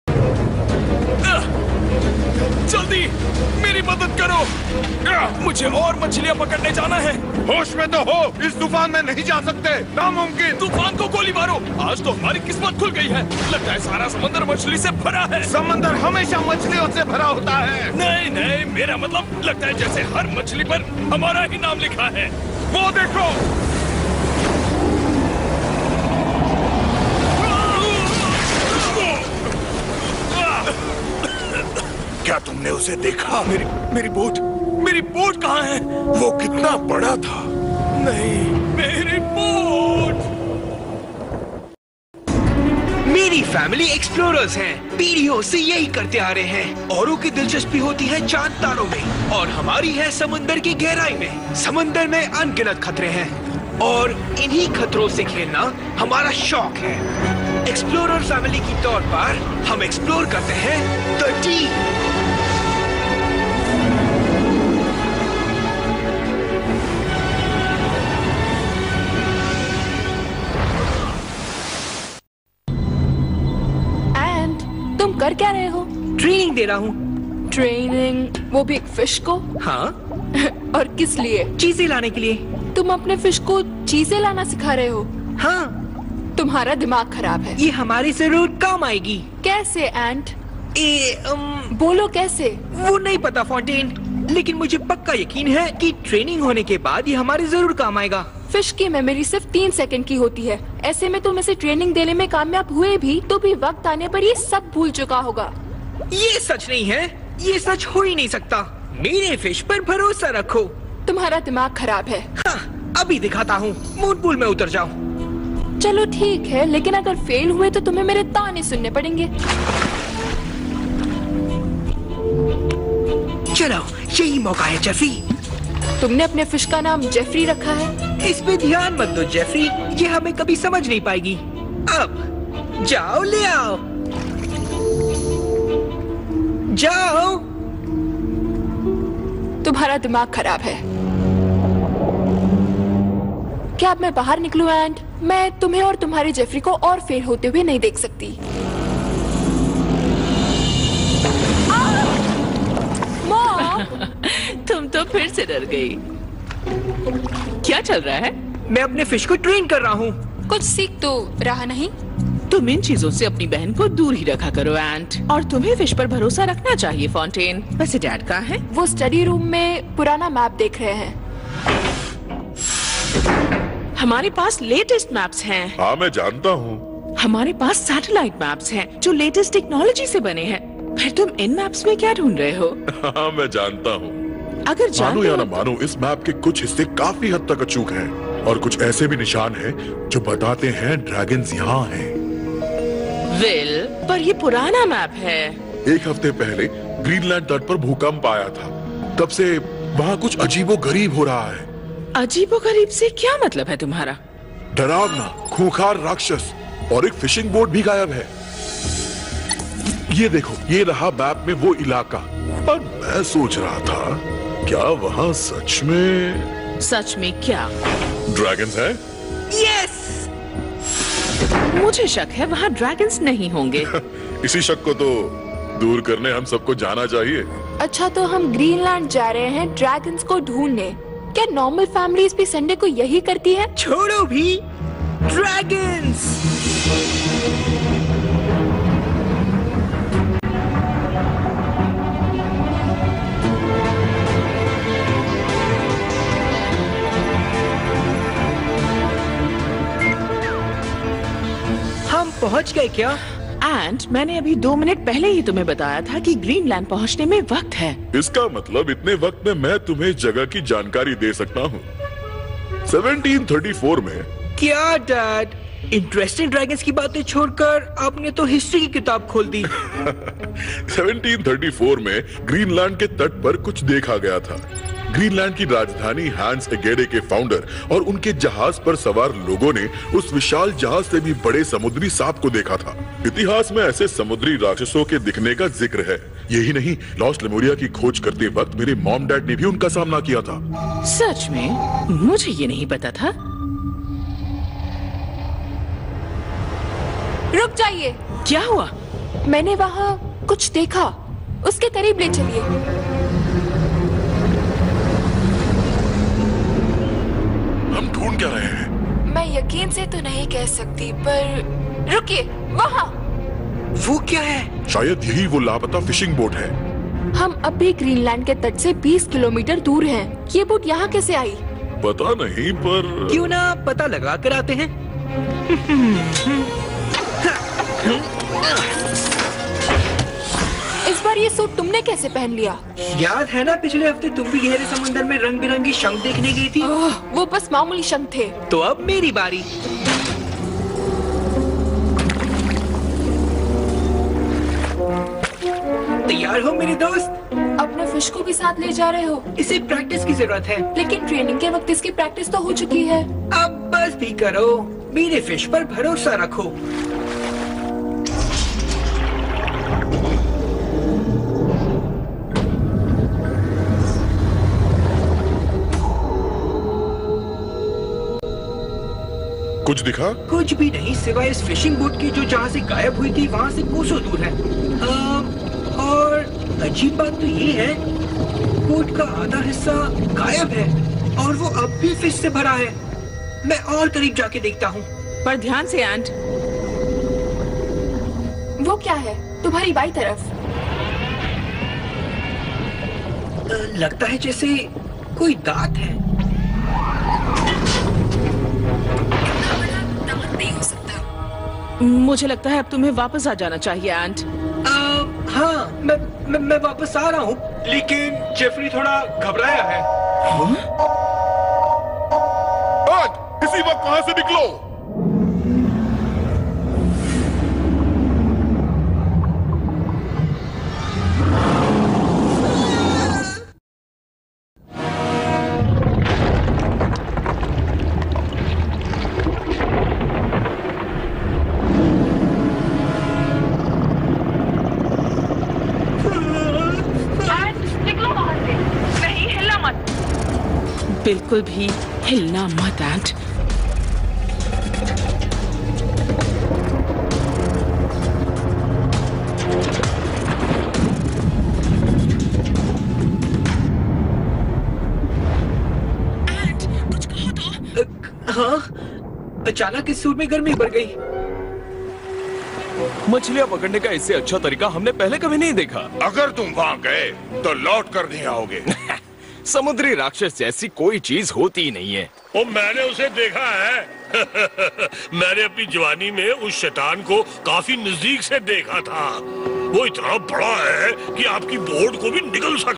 जल्दी मेरी मदद करो, मुझे और मछलियां पकड़ने जाना है। होश में तो हो, इस तूफान में नहीं जा सकते, नामुमकिन। तूफान को गोली मारो, आज तो हमारी किस्मत खुल गई है। लगता है सारा समंदर मछली से भरा है। समंदर हमेशा मछलियों से भरा होता है। नहीं नहीं, मेरा मतलब लगता है जैसे हर मछली पर हमारा ही नाम लिखा है। वो देखो, क्या तुमने उसे देखा? मेरी बोट कहाँ है? वो कितना बड़ा था। नहीं, मेरी बोट। मेरी फैमिली एक्सप्लोरर्स हैं। पीढ़ियों से यही करते आ रहे हैं। औरों की दिलचस्पी होती है चांद तारों में और हमारी है समंदर की गहराई में। समंदर में अनगिनत खतरे हैं और इन्हीं खतरों से खेलना हमारा शौक है। एक्सप्लोरर फैमिली की तौर पर हम एक्सप्लोर करते हैं द डीप। तुम कर क्या रहे हो? ट्रेनिंग दे रहा हूँ। ट्रेनिंग? वो भी एक फिश को? हाँ। और किस लिए? चीजें लाने के लिए। तुम अपने फिश को चीजें लाना सिखा रहे हो? हाँ। तुम्हारा दिमाग खराब है। ये हमारी जरूर काम आएगी। कैसे एंट? बोलो कैसे? वो नहीं पता फॉन्टेन, लेकिन मुझे पक्का यकीन है कि ट्रेनिंग होने के बाद ये हमारे जरूर काम आएगा। फिश की मेमोरी सिर्फ 3 सेकंड की होती है। ऐसे में तुम इसे ट्रेनिंग देने में कामयाब हुए भी तो भी वक्त आने पर ये सब भूल चुका होगा। ये सच नहीं है, ये सच हो ही नहीं सकता। मेरे फिश पर भरोसा रखो। तुम्हारा दिमाग खराब है। हाँ, अभी दिखाता हूँ। मून पूल में उतर जाओ। चलो ठीक है, लेकिन अगर फेल हुए तो तुम्हें मेरे ताने सुनने पड़ेंगे। चलो, यही मौका है जेफरी। तुमने अपने फिश का नाम जेफरी रखा है? इस पे ध्यान मत दो जेफरी, ये हमें कभी समझ नहीं पाएगी। अब जाओ, ले आओ, जाओ। तुम्हारा दिमाग खराब है। क्या अब मैं बाहर निकलूं एंड मैं तुम्हें और तुम्हारे जेफरी को और फेल होते हुए नहीं देख सकती। तुम तो फिर से डर गई। क्या चल रहा है? मैं अपने फिश को ट्रेन कर रहा हूँ। कुछ सीख तो रहा नहीं? तुम इन चीजों से अपनी बहन को दूर ही रखा करो एंट, और तुम्हें फिश पर भरोसा रखना चाहिए फॉन्टेन। वैसे डैड कहाँ है? वो स्टडी रूम में पुराना मैप देख रहे हैं। हमारे पास लेटेस्ट मैप्स हैं। हाँ, मैं जानता हूँ। हमारे पास सैटेलाइट मैप्स हैं जो लेटेस्ट टेक्नोलॉजी से बने हैं। फिर तुम इन मैप्स में क्या ढूंढ रहे हो? हाँ, मैं जानता हूँ। अगर मानो या हो ना मानो, इस मैप के कुछ हिस्से काफी हद तक अचूक हैं और कुछ ऐसे भी निशान हैं जो बताते हैं ड्रैगन्स यहाँ हैं। विल, पर ये पुराना मैप है। 1 हफ्ते पहले ग्रीनलैंड तट पर भूकंप आया था। तब से वहाँ कुछ अजीबोगरीब हो रहा है। अजीबोगरीब से क्या मतलब है तुम्हारा? डरावना, खूंखार राक्षस और एक फिशिंग बोट भी गायब है। ये देखो, ये रहा मैप में वो इलाका। और मैं सोच रहा था, क्या वहाँ सच में क्या ड्रैगन्स हैं? यस! मुझे शक है वहाँ ड्रैगन्स नहीं होंगे। इसी शक को तो दूर करने हम सबको जाना चाहिए। अच्छा, तो हम ग्रीनलैंड जा रहे हैं ड्रैगन्स को ढूंढने। क्या नॉर्मल फैमिलीज भी संडे को यही करती है? छोड़ो भी, ड्रैगन्स! हम पहुंच गए क्या? एंड मैंने अभी 2 मिनट पहले ही तुम्हें बताया था कि ग्रीनलैंड पहुंचने में वक्त है। इसका मतलब इतने वक्त में मैं तुम्हें इस जगह की जानकारी दे सकता हूँ। 1734 में। क्या डैड, इंटरेस्टिंग ड्रैगन्स की बातें छोड़कर आपने तो हिस्ट्री की किताब खोल दी। 1734 में ग्रीनलैंड के तट पर कुछ देखा गया था। ग्रीनलैंड की राजधानी हैंस एगेडे के फाउंडर और उनके जहाज पर सवार लोगों ने उस विशाल जहाज से भी बड़े समुद्री सांप को देखा था। इतिहास में ऐसे समुद्री राक्षसों के दिखने का जिक्र है। यही नहीं, लॉस्ट लेमोरिया की खोज करते वक्त मेरे मॉम डैड ने भी उनका सामना किया था। सच में? मुझे ये नहीं पता था। रुक जाइए। क्या हुआ? मैंने वहाँ कुछ देखा। उसके करीब ले चलिए। हम ढूंढ क्या रहे हैं? मैं यकीन से तो नहीं कह सकती, पर रुकिए, वहाँ। वो क्या है? शायद यही वो लापता फिशिंग बोट है। हम अब भी ग्रीनलैंड के तट से 20 किलोमीटर दूर हैं। ये बोट यहाँ कैसे आई? पता नहीं, पर क्यों ना पता लगा कर आते हैं। इस बार ये सूट तुमने कैसे पहन लिया? याद है ना पिछले हफ्ते तुम भी गहरे समुद्र में रंग बिरंगी शंख देखने गई थी? वो बस मामूली शंख थे। तो अब मेरी बारी। तैयार हो मेरे दोस्त? अपने फिश को भी साथ ले जा रहे हो? इसे प्रैक्टिस की जरूरत है। लेकिन ट्रेनिंग के वक्त इसकी प्रैक्टिस तो हो चुकी है। अब बस भी करो, मेरे फिश पर भरोसा रखो। कुछ दिखा? कुछ भी नहीं, सिवाय इस फिशिंग बोट की जो जहाँ से गायब हुई थी वहाँ से कोसों दूर है। और अजीब बात तो ये है, बोट का आधा हिस्सा गायब है और वो अब भी फिश से भरा है। मैं और करीब जाके देखता हूँ। पर ध्यान से एंट। वो क्या है तुम्हारी बाई तरफ? लगता है जैसे कोई दांत है। नहीं हो सकता। मुझे लगता है अब तुम्हें वापस आ जाना चाहिए एंट। हाँ, मैं वापस आ रहा हूँ, लेकिन जेफरी थोड़ा घबराया है। आज इसी वक्त वहां से निकलो। बिल्कुल भी हिलना मत एंट। कुछ कहो तो। हाँ, अचानक इस सूट में गर्मी बढ़ गई। मछलियाँ पकड़ने का इससे अच्छा तरीका हमने पहले कभी नहीं देखा। अगर तुम वहाँ गए तो लौट कर नहीं आओगे। समुद्री राक्षस जैसी कोई चीज होती ही नहीं है। ओ, मैंने उसे देखा है। मैंने अपनी जवानी में उस शैतान को काफी नजदीक से देखा था। वो इतना बड़ा है कि आपकी बोट को भी निगल सकता